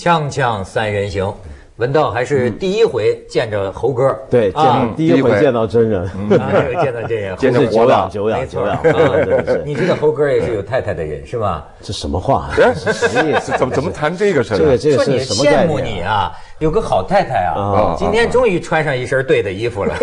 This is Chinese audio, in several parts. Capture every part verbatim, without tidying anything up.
锵锵三人行，文道还是第一回见着猴哥， 对，见到第一回见到真人， 啊，这个见到真人， 真是久仰久仰久仰。 你知道猴哥也是有太太的人是吧？ 这什么话？ 哎，什么意思？怎么怎么谈这个事儿？ 这个这个是什么概念？ 羡慕你啊，有个好太太啊，今天终于穿上一身对的衣服了。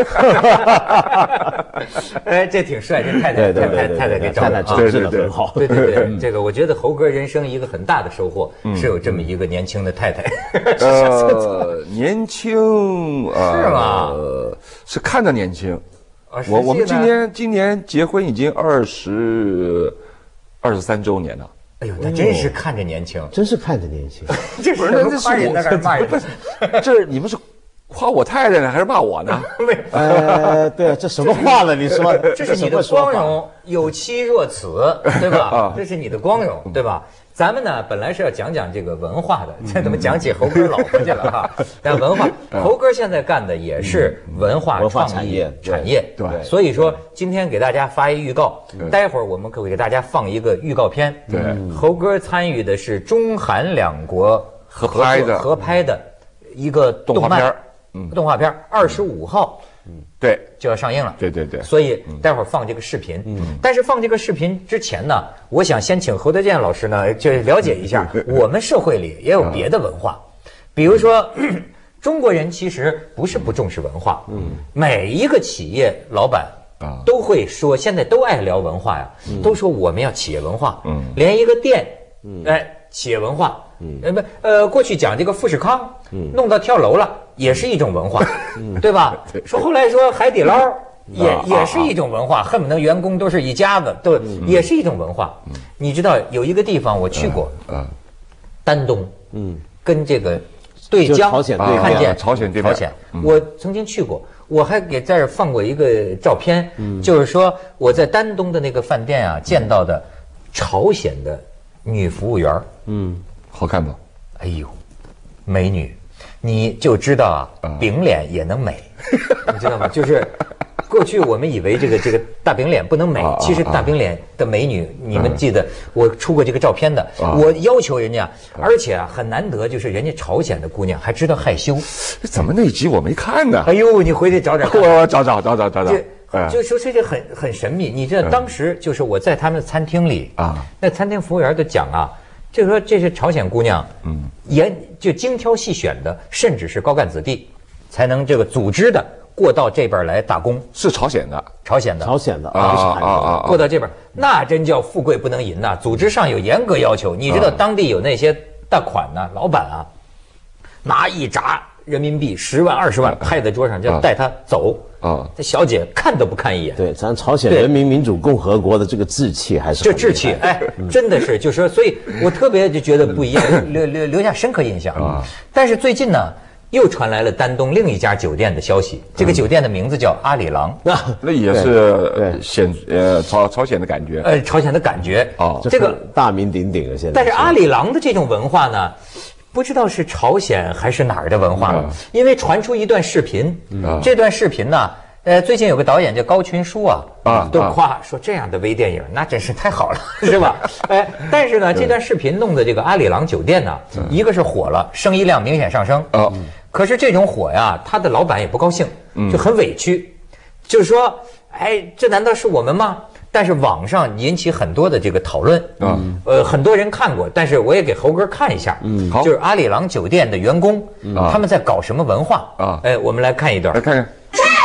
哎，这挺帅，这太太太太太太给找的， 对对对，很好。 对对对，这个我觉得猴哥人生一个很大的收获是有这么一个年轻的太太。 呃，年轻啊，是吗？ 是看着年轻。我我们今年今年结婚已经二十二十三周年了。 哎呦，那真是看着年轻， 真是看着年轻。 这不是那夸人呢还是骂人？ 这你们是夸我太太呢，还是骂我呢？ 呃，对，这什么话呢？你说， 这是你的光荣，有妻若此，对吧？这是你的光荣，对吧？咱们呢，本来是要讲讲这个文化的，这怎么讲起猴哥老婆去了哈？但文化，猴哥现在干的也是文化创意产业， 对。 所以说，今天给大家发一预告，待会儿我们可以给大家放一个预告片。 对， 猴哥参与的是中韩两国合拍的合拍的一个动画片，嗯，动画片二十五号。 嗯，对， 就要上映了。 对对对， 所以待会儿放这个视频。嗯，但是放这个视频之前呢，我想先请侯德健老师呢，就了解一下我们社会里也有别的文化，比如说中国人其实不是不重视文化，嗯，每一个企业老板啊都会说，现在都爱聊文化呀，都说我们要企业文化，嗯，连一个店，嗯，哎，企业文化。嗯，呃不，呃，过去讲这个富士康，嗯，弄到跳楼了，也是一种文化，嗯，对吧？说后来说海底捞也也是一种文化，恨不得员工都是一家子，都也是一种文化。你知道有一个地方我去过，嗯，丹东，嗯，跟这个对江看见朝鲜对面， 朝鲜，我曾经去过，我还给在这放过一个照片，就是说我在丹东的那个饭店啊见到的朝鲜的女服务员，嗯。 好看吗？ 哎呦，美女，你就知道啊，饼脸也能美，你知道吗？就是过去我们以为这个这个大饼脸不能美，其实大饼脸的美女，你们记得我出过这个照片的，我要求人家，而且啊很难得，就是人家朝鲜的姑娘还知道害羞。 怎么那集我没看呢？ 哎呦，你回去找找， 我找找找找找找。 就说这个很很神秘，你知道当时就是我在他们餐厅里啊，那餐厅服务员都讲啊。就说这是朝鲜姑娘，嗯，严就精挑细选的，甚至是高干子弟，才能这个组织的过到这边来打工。 是朝鲜的， 朝鲜的， 朝鲜的啊啊啊！过到这边，那真叫富贵不能淫呐！组织上有严格要求，你知道当地有那些大款呢，老板啊，拿一拃人民币十万二十万拍在桌上，就带他走。啊，这小姐看都不看一眼。 对，咱朝鲜人民民主共和国的这个志气还是这志气，哎，真的是，就是说，所以我特别就觉得不一样，留留留下深刻印象啊。但是最近呢，又传来了丹东另一家酒店的消息，这个酒店的名字叫阿里郎， 那那也是显呃朝朝鲜的感觉， 呃，朝鲜的感觉啊，这个大名鼎鼎的现在。 但是阿里郎的这种文化呢？不知道是朝鲜还是哪儿的文化，嗯、因为传出一段视频，嗯、这段视频呢，呃，最近有个导演叫高群书啊，啊都夸说这样的微电影那真是太好了，是吧？哎，但是呢，这段视频弄的这个阿里郎酒店呢，嗯、一个是火了，生意量明显上升，哦、可是这种火呀，他的老板也不高兴，就很委屈，就是说，哎，这难道是我们吗？但是网上引起很多的这个讨论，嗯，呃，很多人看过，但是我也给猴哥看一下，嗯，就是阿里郎酒店的员工，嗯、他们在搞什么文化啊？哎，我们来看一段， 来看看。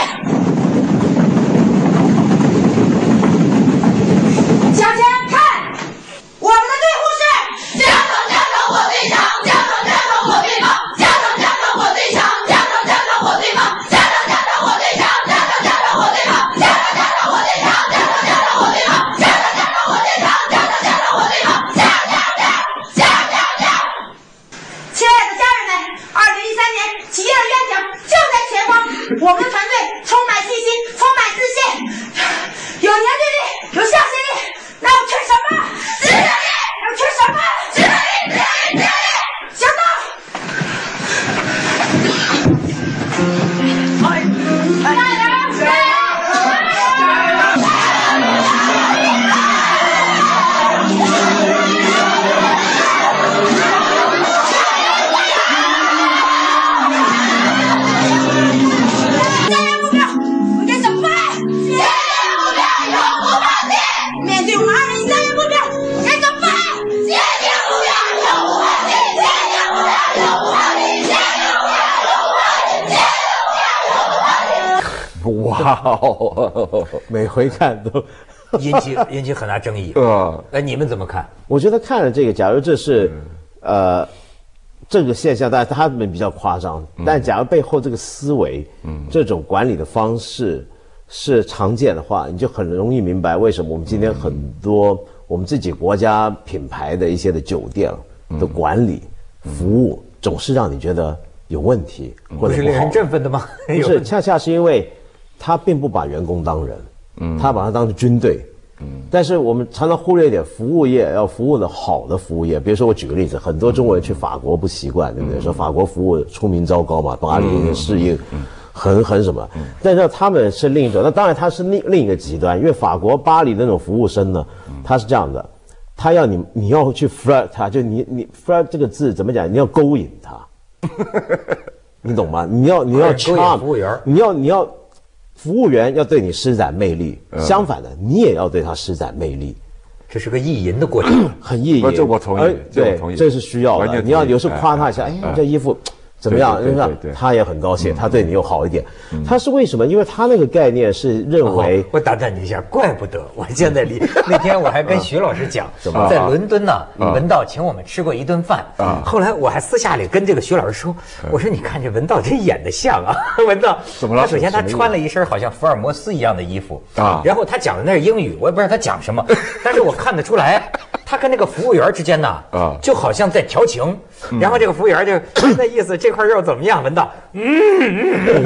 小姐看，我们的队伍是加藤加藤火腿肠，加藤加藤火腿肠，加藤加藤火腿肠，加藤加藤火腿肠，加藤加藤火腿肠，加藤加藤火腿肠，加藤加藤火腿肠，加藤加藤火腿肠，加藤加藤火腿肠，加藤加藤火腿肠，加加加加加加！亲爱的家人们，二零一三年企业的愿景就在前方，我们的团队充满信心，充满自信，有凝聚力，有向心力。那我吃什么？执行力。我吃什么？执行力，执行力，执行力。行动。加油！加油！加油！ 哇哦， 每回看都引起引起很大争议。 呃， 哎，你们怎么看？ 我觉得看了这个，假如这是，呃，这个现象，但他们比较夸张，但假如背后这个思维，嗯，这种管理的方式是常见的话，你就很容易明白为什么我们今天很多我们自己国家品牌的一些的酒店的管理、服务，总是让你觉得有问题或者不好。 不是令人振奋的吗？ 不是，恰恰是因为他并不把员工当人，嗯，他把他当成军队。嗯，但是我们常常忽略一点，服务业要服务的好的服务业，比如说我举个例子，很多中国人去法国不习惯，对不对？说法国服务出名糟糕嘛，巴黎的适应很很什么，但是他们是另一种，那当然他是另另一个极端，因为法国巴黎的那种服务生呢，他是这样的，他要你你要去 flirt 他，就你你 flirt 这个字怎么讲？你要勾引他，你懂吗？你要你要 charm 服务员， 你要你要。服务员要对你施展魅力，嗯、相反的，你也要对他施展魅力。 这是个意淫的过程， 很意淫。 这我同意，这我同意， 这是需要的。你要有时夸他一下，哎，哎这衣服怎么样？对对对，他也很高兴，他对你又好一点。他是为什么？因为他那个概念是认为， 我打断你一下，怪不得我现在离那天我还跟徐老师讲，在伦敦呢，文道请我们吃过一顿饭。后来我还私下里跟这个徐老师说，我说你看这文道真演得像啊，文道怎么了？ 他首先他穿了一身好像福尔摩斯一样的衣服啊，然后他讲的那是英语，我也不知道他讲什么，但是我看得出来，他跟那个服务员之间呢，啊，就好像在调情。然后这个服务员就那意思，这块肉怎么样？文道，嗯嗯，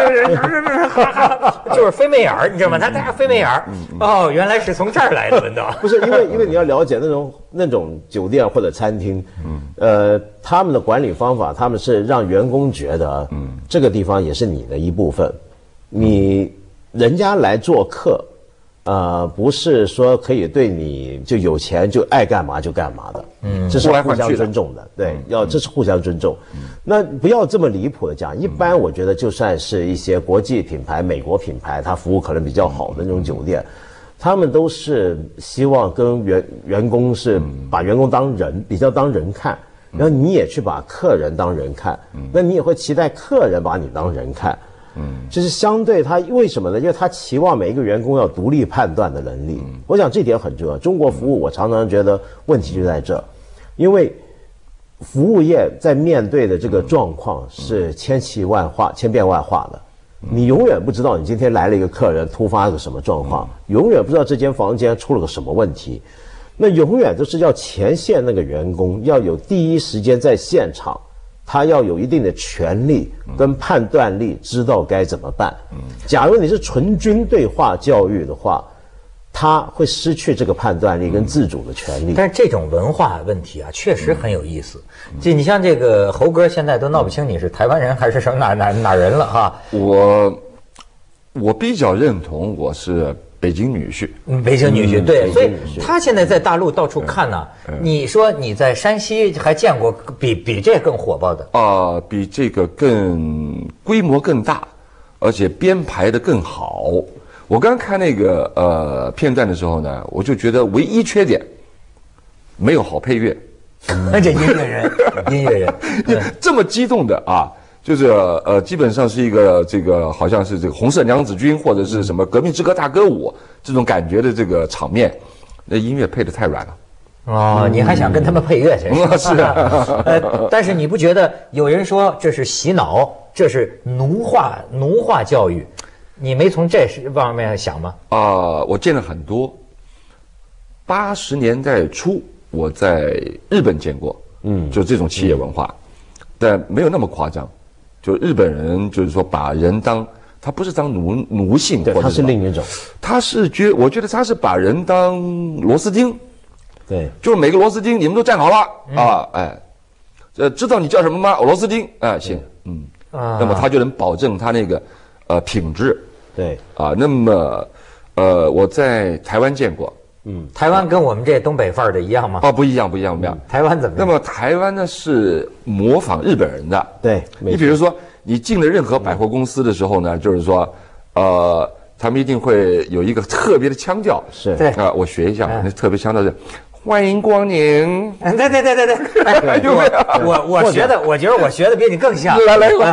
就是飞媚眼儿，你知道吗？他他飞媚眼儿，哦，原来是从这儿来的，文道。 不是因为因为你要了解那种那种酒店或者餐厅，嗯，呃，他们的管理方法，他们是让员工觉得，嗯，这个地方也是你的一部分，你人家来做客。呃，不是说可以对你就有钱就爱干嘛就干嘛的，嗯，这是互相尊重的，对，要这是互相尊重。那不要这么离谱的讲，一般我觉得就算是一些国际品牌、美国品牌，它服务可能比较好的那种酒店，他们都是希望跟员员工是把员工当人，比较当人看，然后你也去把客人当人看，那你也会期待客人把你当人看。嗯，这是相对他为什么呢？因为他期望每一个员工要独立判断的能力。嗯、我想这点很重要。中国服务我常常觉得问题就在这，因为服务业在面对的这个状况是千奇万化、千变万化的。你永远不知道你今天来了一个客人突发个什么状况，永远不知道这间房间出了个什么问题。那永远都是要前线那个员工要有第一时间在现场。他要有一定的权力跟判断力，知道该怎么办。假如你是纯军队化教育的话，他会失去这个判断力跟自主的权利。 但是这种文化问题啊，确实很有意思。就你像这个猴哥，现在都闹不清你是台湾人还是什么哪哪哪人了哈。 我我比较认同我是。北京女婿， 嗯，北京女婿，对，所以他现在在大陆到处看呢。你说你在山西还见过比比这更火爆的啊？比这个更规模更大，而且编排的更好。我刚看那个呃片段的时候呢，我就觉得唯一缺点没有好配乐。 那这音乐人，音乐人这么激动的啊！就是呃，基本上是一个这个好像是这个红色娘子军或者是什么革命之歌大歌舞这种感觉的这个场面，那音乐配得太软了。 哦，你还想跟他们配乐去？ 是啊， 呃，但是你不觉得有人说这是洗脑，这是奴化奴化教育？你没从这方面想吗？ 啊、呃，我见了很多。八十年代初我在日本见过，嗯，就这种企业文化，嗯、但没有那么夸张。就日本人就是说把人当他不是当奴奴性， 对，他是另一种， 他是觉我觉得他是把人当螺丝钉， 对， 就是每个螺丝钉你们都站好了、嗯、啊，哎，呃，知道你叫什么吗？螺丝钉，哎，行，嗯，啊，那么他就能保证他那个呃品质， 对， 啊，那么呃我在台湾见过。 嗯，台湾跟我们这东北范儿的一样吗？ 啊，不一样，不一样，不一样。 嗯、台湾怎么样？ 那么台湾呢是模仿日本人的， 对。 你比如说，你进了任何百货公司的时候呢，嗯、就是说，呃，他们一定会有一个特别的腔调， 是对啊，我学一下，嗯、那特别腔调是欢迎光临。 对对对对对，哎、我我我学的，我觉得我学的比你更像。 来来， 啊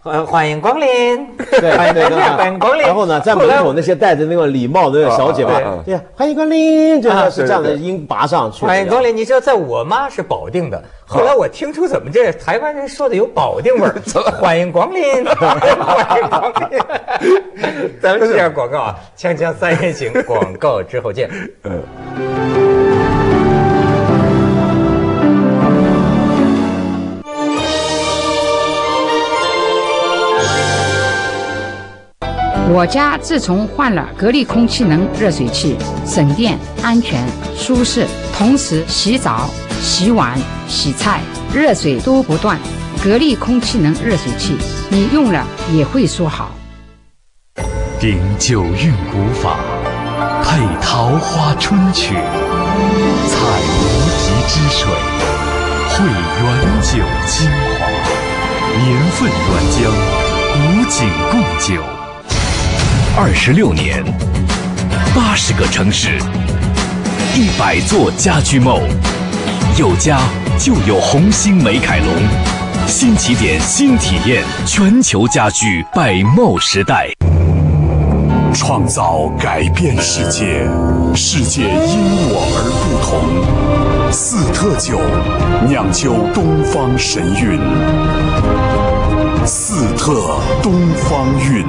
欢欢迎光临， 对对对， 欢迎光临。 然后呢，在门口那些戴着那个礼帽的那个小姐嘛，对呀，欢迎光临，就是这样的音拔上去。 欢迎光临，你知道，在我妈是保定的，后来我听出怎么这台湾人说的有保定味儿，欢迎光临，欢迎光临。咱们这样广告啊，锵锵三人行，广告之后见。嗯。 我家自从换了格力空气能热水器，省电、安全、舒适，同时洗澡、洗碗、洗菜，热水都不断。格力空气能热水器，你用了也会说好。 顶九韵古法，配桃花春曲，采无极之水，汇原酒精华，年份原浆，古井贡酒。二十六年，八十个城市，一百座家居 mall， 有家就有红星美凯龙，新起点，新体验，全球家居百 mall 时代，创造改变世界，世界因我而不同。四特酒酿就东方神韵，四特东方韵。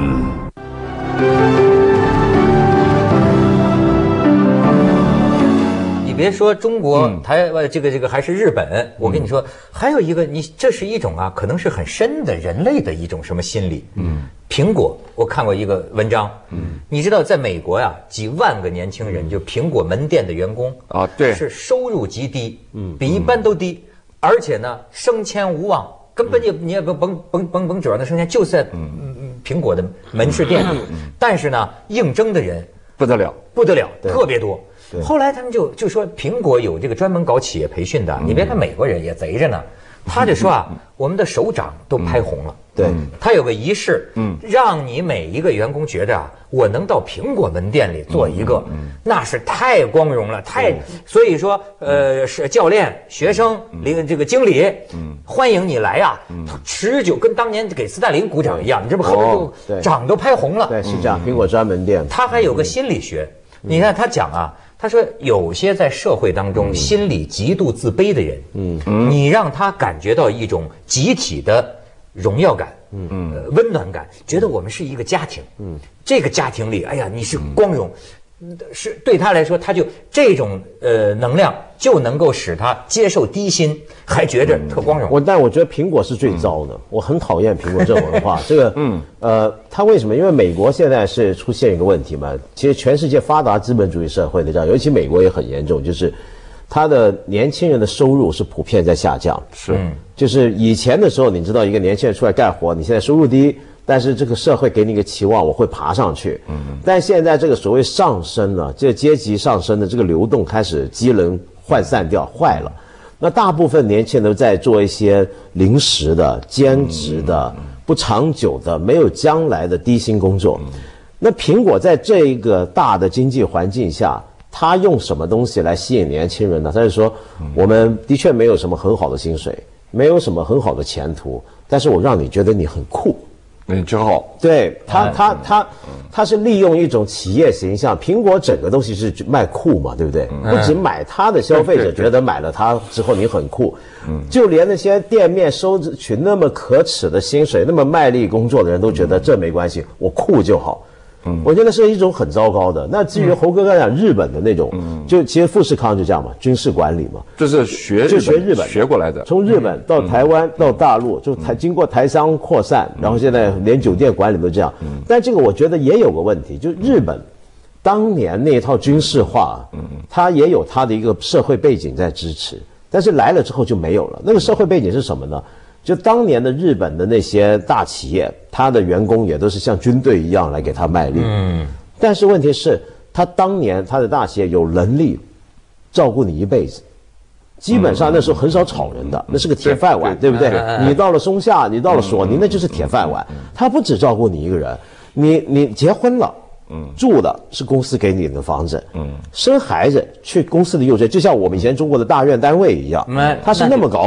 你别说中国、台湾这个这个还是日本，我跟你说，还有一个，你这是一种啊，可能是很深的人类的一种什么心理。嗯，苹果，我看过一个文章，嗯，你知道在美国呀，几万个年轻人，就苹果门店的员工啊，对， 是收入极低，嗯，比一般都低，而且呢，升迁无望，根本就你也甭甭甭甭甭指望他升迁，就在嗯嗯苹果的门市店里，但是呢，应征的人不得了， 不得了，特别多。后来他们就就说苹果有这个专门搞企业培训的，你别看美国人也贼着呢，他就说啊，我们的首长都拍红了。 对， 他有个仪式，嗯，让你每一个员工觉得啊，我能到苹果门店里做一个，那是太光荣了，太，所以说，呃，是教练、学生、领这个经理，嗯，欢迎你来呀，持久跟当年给斯大林鼓掌一样，你这不后边就掌都拍红了。 对，是这样，苹果专门店。 他还有个心理学，你看他讲啊。他说，有些在社会当中心里极度自卑的人，嗯，你让他感觉到一种集体的荣耀感，嗯嗯、呃，温暖感，觉得我们是一个家庭，嗯，这个家庭里，哎呀，你是光荣，嗯、是对他来说，他就这种呃能量就能够使他接受低薪，还觉着特光荣。 我但我觉得苹果是最糟的，嗯、我很讨厌苹果这种文化。这个，嗯，呃，它为什么？因为美国现在是出现一个问题嘛，其实全世界发达资本主义社会的这样，尤其美国也很严重，就是他的年轻人的收入是普遍在下降。 是， 就是以前的时候，你知道一个年轻人出来干活，你现在收入低。但是这个社会给你一个期望，我会爬上去。嗯，但现在这个所谓上升呢，这个阶级上升的这个流动开始机能涣散掉，坏了。那大部分年轻人都在做一些临时的、兼职的、不长久的、没有将来的低薪工作。那苹果在这一个大的经济环境下，它用什么东西来吸引年轻人呢？他就说，我们的确没有什么很好的薪水，没有什么很好的前途，但是我让你觉得你很酷。 嗯，真好。 对他，他他他是利用一种企业形象，苹果整个东西是卖酷嘛，对不对？不仅买它的消费者觉得买了它之后你很酷，就连那些店面收取那么可耻的薪水、那么卖力工作的人都觉得这没关系，我酷就好。嗯，我觉得是一种很糟糕的。那至于侯哥刚才讲日本的那种，嗯，就其实富士康就这样嘛，军事管理嘛， 这是学就学日本学过来的， 从日本到台湾到大陆，就台经过台商扩散，然后现在连酒店管理都这样。但这个我觉得也有个问题，就日本当年那一套军事化，嗯，它也有它的一个社会背景在支持，但是来了之后就没有了。那个社会背景是什么呢？就当年的日本的那些大企业，他的员工也都是像军队一样来给他卖力。嗯，但是问题是，他当年他的大企业有能力照顾你一辈子，基本上那时候很少炒人的，那是个铁饭碗，对不对？你到了松下，你到了索尼，那就是铁饭碗。他不只照顾你一个人，你你结婚了。嗯，住的是公司给你的房子，嗯，生孩子去公司的幼稚园，就像我们以前中国的大院单位一样，嗯，他是那么搞法。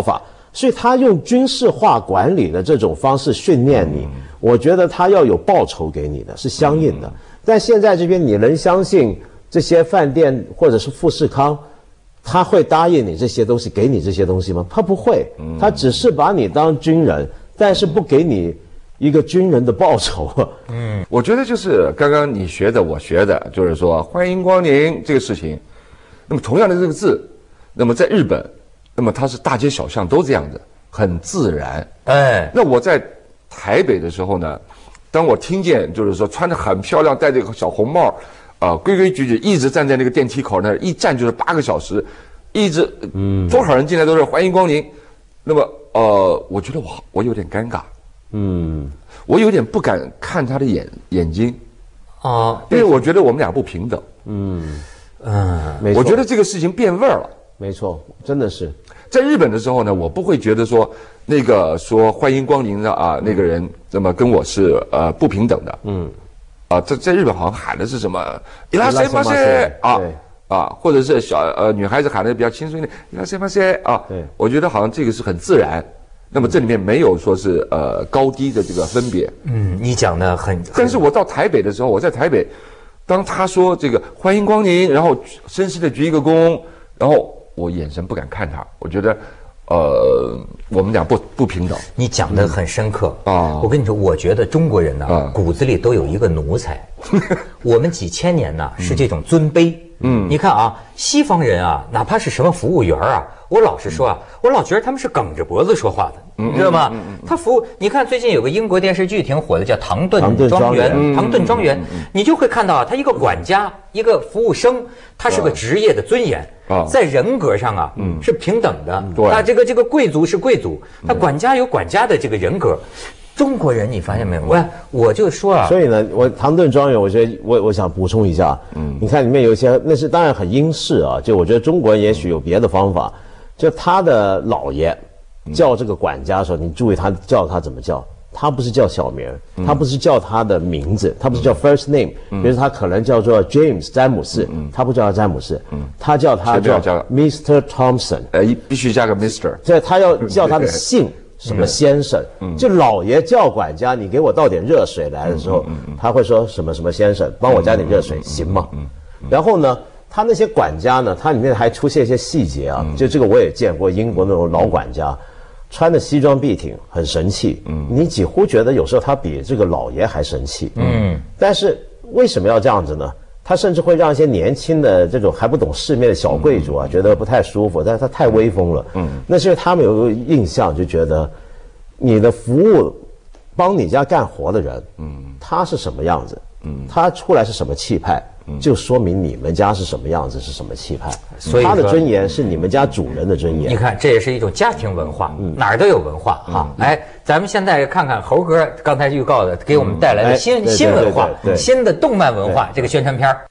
所以他用军事化管理的这种方式训练你，我觉得他要有报酬给你的，是相应的。但现在这边你能相信这些饭店或者是富士康，他会答应你这些东西，给你这些东西吗？他不会，他只是把你当军人，但是不给你一个军人的报酬。 嗯，我觉得就是刚刚你学的，我学的，就是说欢迎光临这个事情。那么同样的这个字，那么在日本，那么它是大街小巷都这样子，很自然。哎，那我在台北的时候呢，当我听见就是说穿着很漂亮，戴着个小红帽，啊、呃，规规矩矩一直站在那个电梯口那儿，一站就是八个小时，一直嗯，多少人进来都是欢迎光临。那么呃，我觉得我我有点尴尬，嗯，我有点不敢看他的眼眼睛，啊，因为我觉得我们俩不平等，嗯。 嗯，没错，我觉得这个事情变味儿了。 没错，真的是。 在日本的时候呢，我不会觉得说那个说欢迎光临的啊那个人，那么跟我是呃不平等的。嗯，啊，在在日本好像喊的是什么伊拉塞马塞啊啊，或者是小呃女孩子喊的比较轻松一点伊拉塞马塞啊。对，我觉得好像这个是很自然。那么这里面没有说是呃高低的这个分别。 嗯，你讲的很。 但是我到台北的时候，我在台北。当他说这个欢迎光临，然后绅士的鞠一个躬，然后我眼神不敢看他，我觉得，呃，我们俩不不平等。 你讲得很深刻啊！我跟你说，我觉得中国人呢、啊，骨子里都有一个奴才。我们几千年呢是这种尊卑。嗯，你看啊，西方人啊，哪怕是什么服务员啊，我老实说啊，我老觉得他们是梗着脖子说话的。你知道吗？他服务，你看最近有个英国电视剧挺火的，叫《唐顿庄园》。唐顿庄园，你就会看到啊，他一个管家，一个服务生，他是个职业的尊严，在人格上啊是平等的。他这个这个贵族是贵族，他管家有管家的这个人格。中国人你发现没有？我我就说啊， 所以呢，我唐顿庄园，我觉得我我想补充一下，嗯，你看里面有一些那是当然很英式啊，就我觉得中国人也许有别的方法，就他的老爷。叫这个管家的时候，你注意他叫他怎么叫？他不是叫小名，他不是叫他的名字，他不是叫 first name， 比如他可能叫做 James 詹姆斯，他不叫他詹姆斯，他叫他叫 Mister Thompson， 呃，必须加个 Mister， 所以他要叫他的姓什么先生。就老爷叫管家，你给我倒点热水来的时候，他会说什么什么先生，帮我加点热水，行吗？然后呢？他那些管家呢？他里面还出现一些细节啊，就这个我也见过，英国那种老管家，穿的西装笔挺，很神气。嗯，你几乎觉得有时候他比这个老爷还神气。嗯，但是为什么要这样子呢？他甚至会让一些年轻的这种还不懂世面的小贵族啊，觉得不太舒服，但是他太威风了。嗯，那是因为他们有个印象，就觉得你的服务帮你家干活的人，嗯，他是什么样子？嗯，他出来是什么气派？就说明你们家是什么样子，是什么气派，所以他的尊严是你们家主人的尊严。 你看，这也是一种家庭文化，嗯、哪儿都有文化哈、嗯。哎，咱们现在看看猴哥刚才预告的，给我们带来的新、嗯、新文化，新的动漫文化这个宣传片。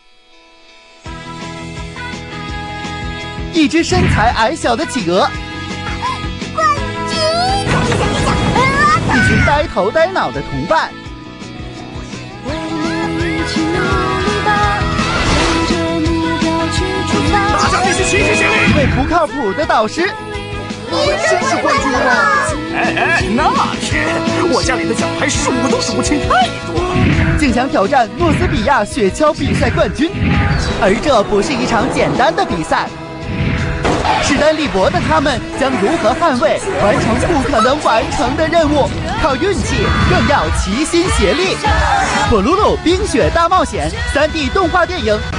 一只身材矮小的企鹅， 冠军！ 一群呆头呆脑的同伴。 大家必须齐心协力！ 一位不靠谱的导师， 你真是冠军吗？哎哎，那是，我家里的奖牌数都数不清，太多了。 竟想挑战诺斯比亚雪橇比赛冠军，而这不是一场简单的比赛。势单力薄的他们将如何捍卫完成不可能完成的任务？靠运气，更要齐心协力。布鲁鲁冰雪大冒险 三 D 动画电影。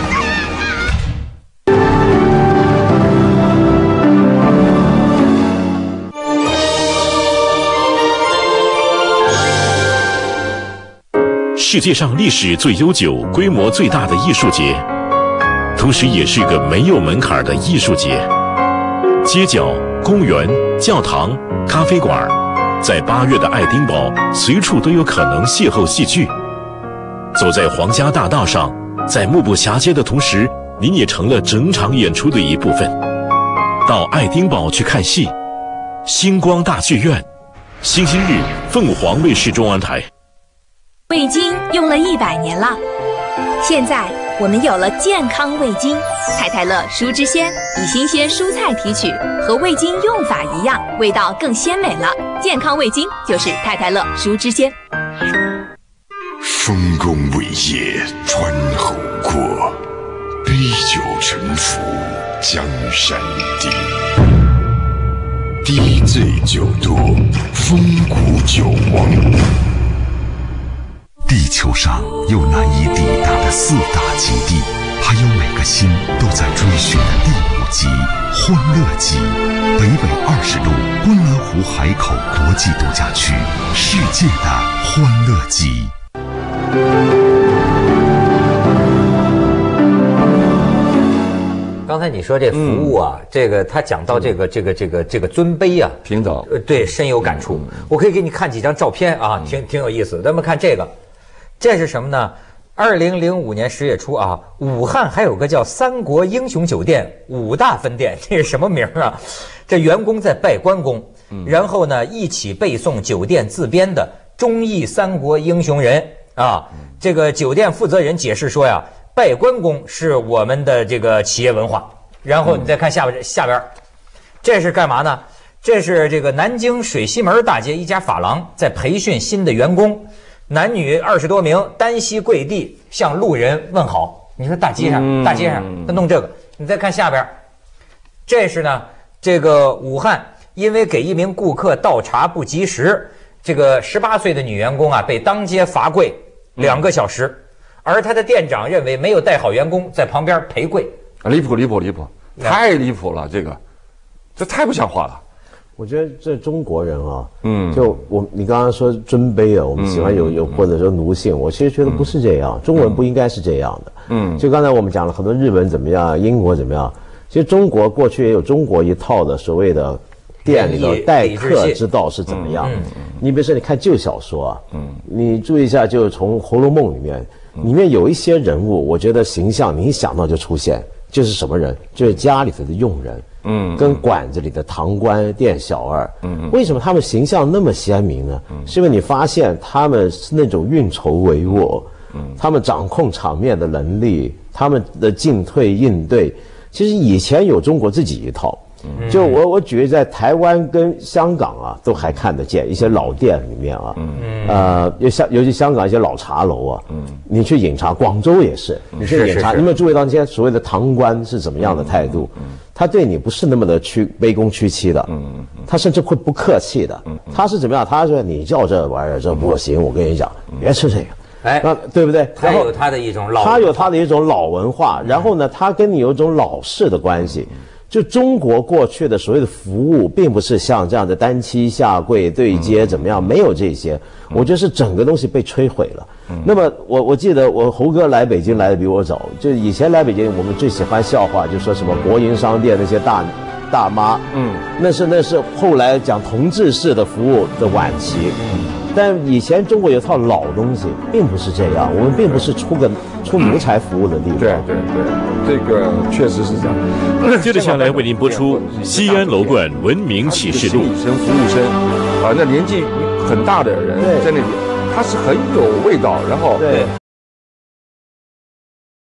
世界上历史最悠久、规模最大的艺术节，同时也是个没有门槛的艺术节。街角、公园、教堂、咖啡馆，在八月的爱丁堡，随处都有可能邂逅戏剧。走在皇家大道上，在目不暇接的同时，您也成了整场演出的一部分。到爱丁堡去看戏，星光大剧院，星期日凤凰卫视中文台。 味精用了一百年了，现在我们有了健康味精，太太乐蔬汁鲜，以新鲜蔬菜提取，和味精用法一样，味道更鲜美了。健康味精就是太太乐蔬汁鲜。 丰功伟业传后国，杯酒沉浮江山定。低醉酒多，风骨久亡。 地球上有难以抵达的四大极地，还有每个心都在追寻的第五极——欢乐极。北纬二十度，观澜湖海口国际度假区，世界的欢乐极。 刚才你说这服务啊，嗯、这个他讲到这个、嗯、这个这个这个尊卑啊， 平等， 呃，对，深有感触。嗯、我可以给你看几张照片啊，挺挺有意思。咱们看这个，这是什么呢？二零零五年十月初啊，武汉还有个叫三国英雄酒店五大分店，这是什么名啊？这员工在拜关公，嗯、然后呢一起背诵酒店自编的忠义三国英雄人啊。嗯、这个酒店负责人解释说呀。拜关公是我们的这个企业文化，然后你再看下边、嗯、下边，这是干嘛呢？这是这个南京水西门大街一家发廊在培训新的员工，男女二十多名，单膝跪地向路人问好。你说大街上，嗯、大街上他弄这个，你再看下边，这是呢这个武汉因为给一名顾客倒茶不及时，这个十八岁的女员工啊被当街罚跪两个小时。嗯而他的店长认为没有带好员工，在旁边赔跪， 离谱离谱离谱，太离谱了！这个，这太不像话了。 我觉得这中国人啊，嗯，就我你刚刚说尊卑啊，我们喜欢有有或者说奴性，我其实觉得不是这样，中国人不应该是这样的。嗯，就刚才我们讲了很多日本怎么样，英国怎么样，其实中国过去也有中国一套的所谓的店里头待客之道是怎么样。你比如说，你看旧小说啊，嗯，你注意一下，就是从《红楼梦》里面。里面有一些人物，我觉得形象你一想到就出现，就是什么人？就是家里头的佣人，嗯，跟馆子里的堂官、店小二，嗯，为什么他们形象那么鲜明呢？嗯，是因为你发现他们是那种运筹帷幄，嗯，他们掌控场面的能力，他们的进退应对，其实以前有中国自己一套。就我我举例，在台湾跟香港啊，都还看得见一些老店里面啊，嗯，呃，尤香尤其香港一些老茶楼啊，嗯，你去饮茶，广州也是，你去饮茶，你有没有注意到那些所谓的堂官是怎么样的态度？嗯，他对你不是那么的屈卑躬屈膝的，嗯嗯，他甚至会不客气的，嗯，他是怎么样？他说你叫这玩意儿这不行，我跟你讲，别吃这个。哎，那对不对？ 他有他的一种老， 他有他的一种老文化，然后呢，他跟你有一种老式的关系。就中国过去的所谓的服务，并不是像这样的单膝下跪对接怎么样，没有这些。我觉得是整个东西被摧毁了。那么我我记得我猴哥来北京来的比我早，就以前来北京我们最喜欢笑话，就说什么国营商店那些大大妈，嗯，那是那是后来讲同志式的服务的晚期。但以前中国有套老东西，并不是这样，我们并不是出个出奴才服务的地方。 对对对，这个确实是这样。 接着下来为您播出西安楼冠文明启示录。 心理生、服务生，啊，那年纪很大的人在那里，他是很有味道，然后。对。